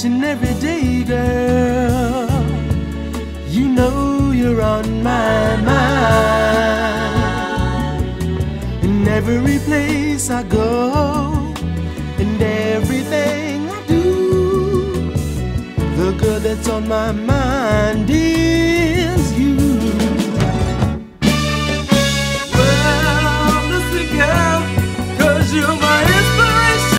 and every day, girl. You know you're on my mind. In every place I go, and everything I do, the girl that's on my mind is you. Well, listen, girl, 'cause you're my